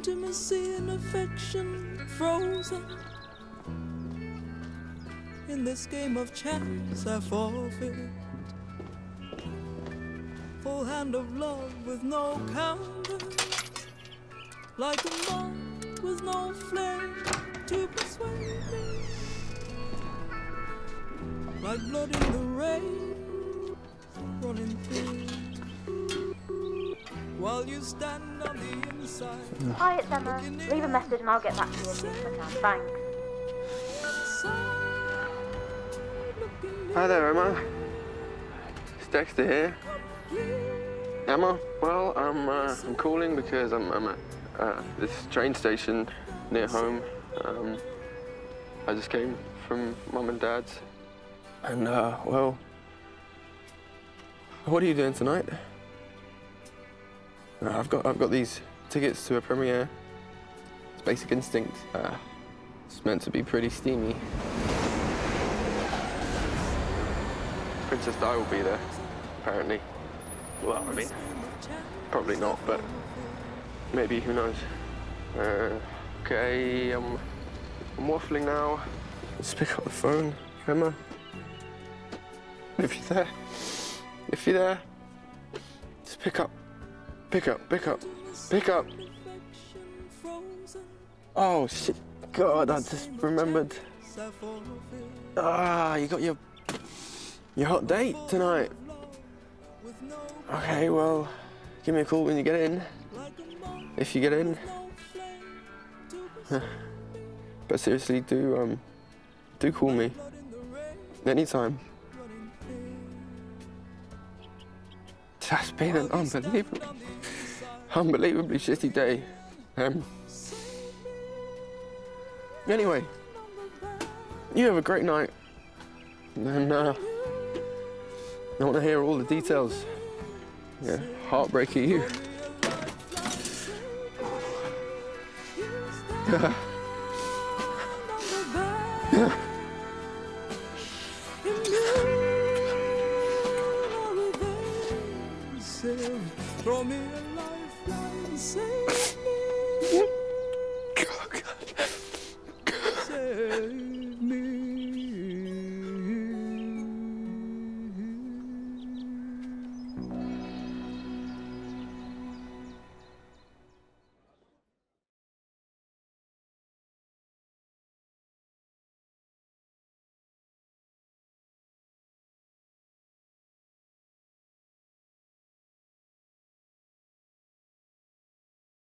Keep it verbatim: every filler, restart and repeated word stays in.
intimacy and affection frozen. In this game of chance I forfeit. Full hand of love with no counter, like a moth with no flame to persuade me, like blood in the rain running through, while you stand on the inside. Hi, it's Emma. Leave a message and I'll get back to you as soon as I can. Thanks. Hi there, Emma. It's Dexter here. Emma, well, I'm uh, I'm calling because I'm, I'm at uh, this train station near home. Um, I just came from Mum and Dad's, and uh, well, what are you doing tonight? Uh, I've got I've got these tickets to a premiere. It's Basic Instinct. Uh, it's meant to be pretty steamy. Princess Di will be there, apparently. Well, I mean, probably not, but maybe, who knows. Uh, okay, I'm, I'm waffling now. Let's pick up the phone, Emma. If you're there, if you're there, just pick up, pick up, pick up, pick up. Oh, shit, God, I just remembered. Ah, you got your, your hot date tonight. Okay, well, give me a call when you get in, if you get in. But seriously, do um, do call me anytime. That's been an unbelievably, unbelievably shitty day. Um. Anyway, you have a great night, and uh, I want to hear all the details. Yeah, heartbreak at you. Yeah. Yeah. Throw me a lifeline, say